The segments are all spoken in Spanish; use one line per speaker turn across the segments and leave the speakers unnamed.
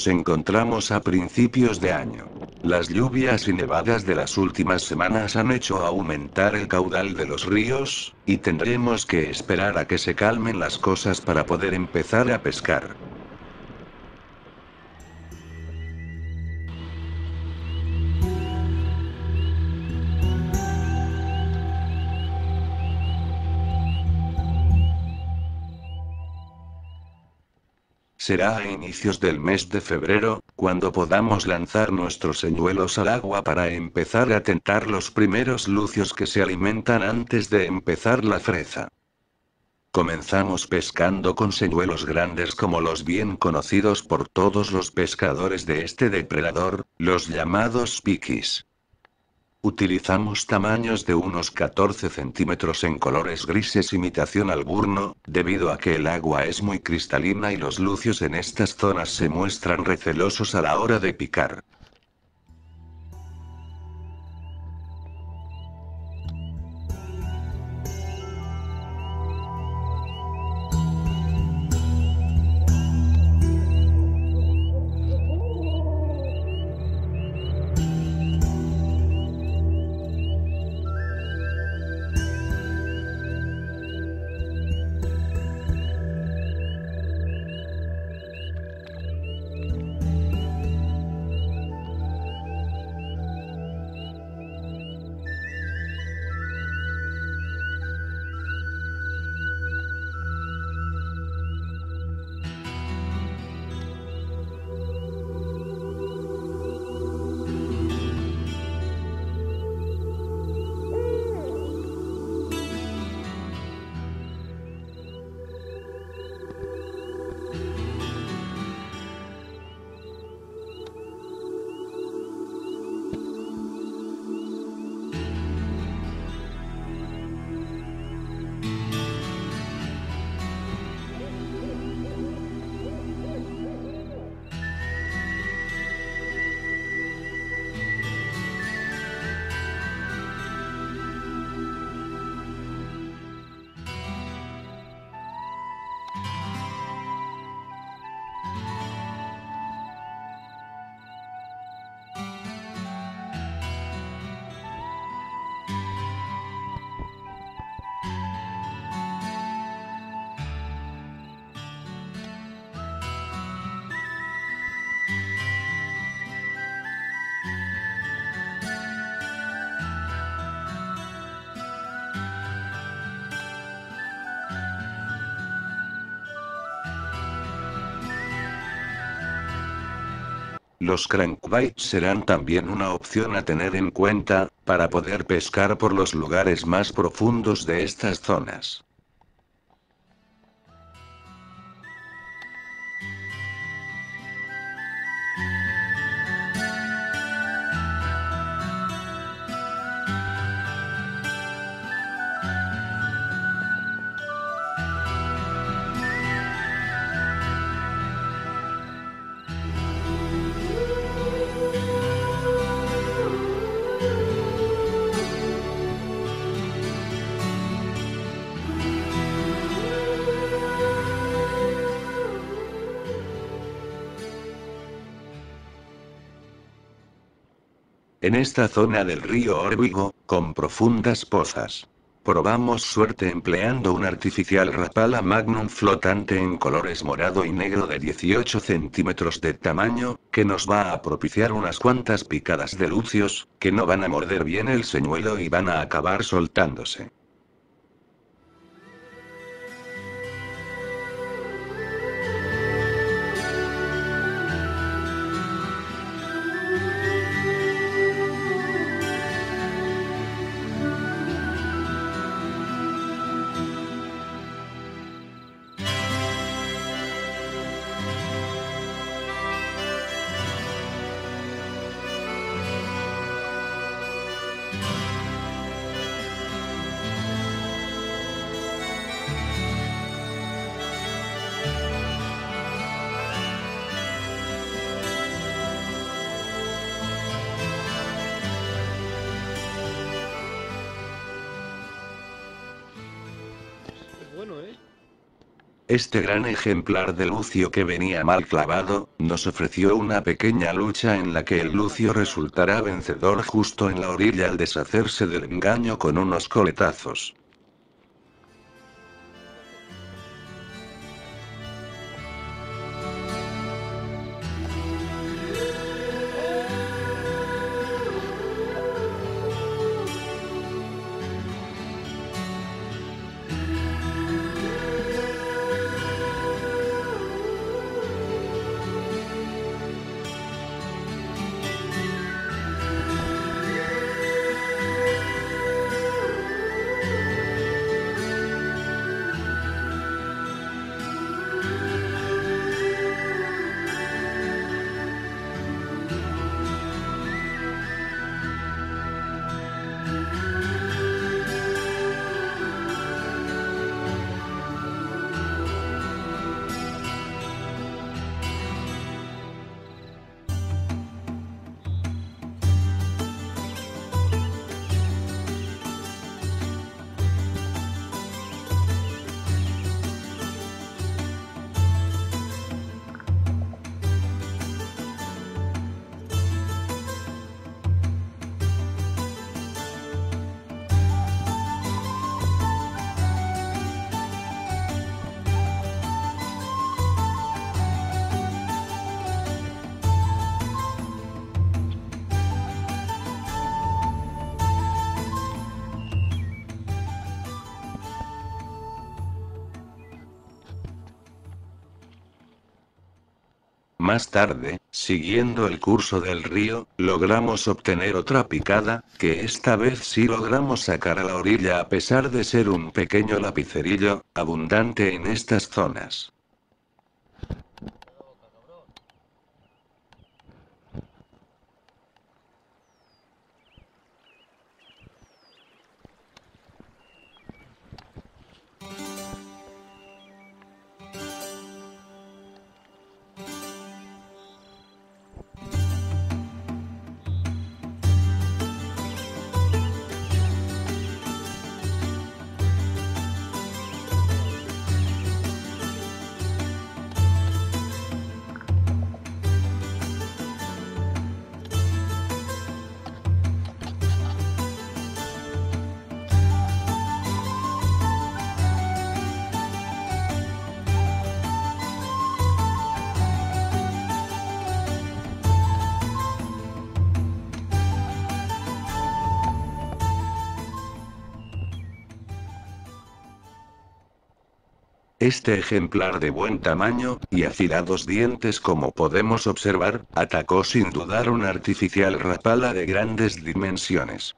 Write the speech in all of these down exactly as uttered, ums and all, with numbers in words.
nos encontramos a principios de año. Las lluvias y nevadas de las últimas semanas han hecho aumentar el caudal de los ríos, y tendremos que esperar a que se calmen las cosas para poder empezar a pescar. Será a inicios del mes de febrero, cuando podamos lanzar nuestros señuelos al agua para empezar a tentar los primeros lucios que se alimentan antes de empezar la freza. Comenzamos pescando con señuelos grandes como los bien conocidos por todos los pescadores de este depredador, los llamados piquis. Utilizamos tamaños de unos catorce centímetros en colores grises imitación alburno, debido a que el agua es muy cristalina y los lucios en estas zonas se muestran recelosos a la hora de picar. Los crankbaits serán también una opción a tener en cuenta, para poder pescar por los lugares más profundos de estas zonas. En esta zona del río Órbigo, con profundas pozas. Probamos suerte empleando un artificial Rapala Magnum flotante en colores morado y negro de dieciocho centímetros de tamaño, que nos va a propiciar unas cuantas picadas de lucios, que no van a morder bien el señuelo y van a acabar soltándose. Este gran ejemplar de Lucio que venía mal clavado, nos ofreció una pequeña lucha en la que el Lucio resultará vencedor justo en la orilla al deshacerse del engaño con unos coletazos. Más tarde, siguiendo el curso del río, logramos obtener otra picada, que esta vez sí logramos sacar a la orilla a pesar de ser un pequeño lapicerillo, abundante en estas zonas. Este ejemplar de buen tamaño, y afilados dientes como podemos observar, atacó sin dudar una artificial rapala de grandes dimensiones.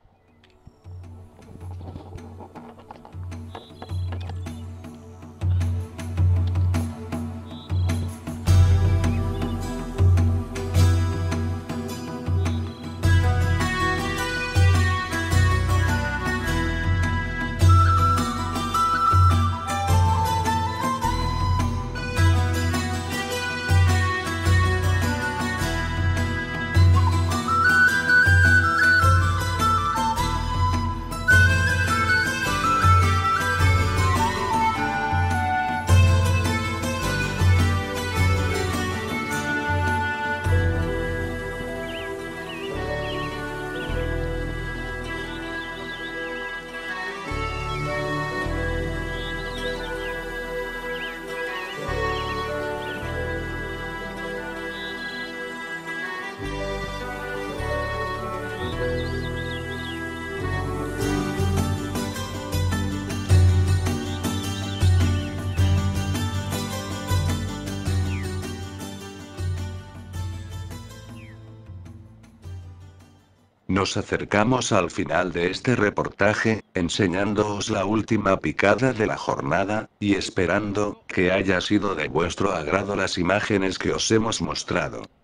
Nos acercamos al final de este reportaje, enseñándoos la última picada de la jornada, y esperando que haya sido de vuestro agrado las imágenes que os hemos mostrado.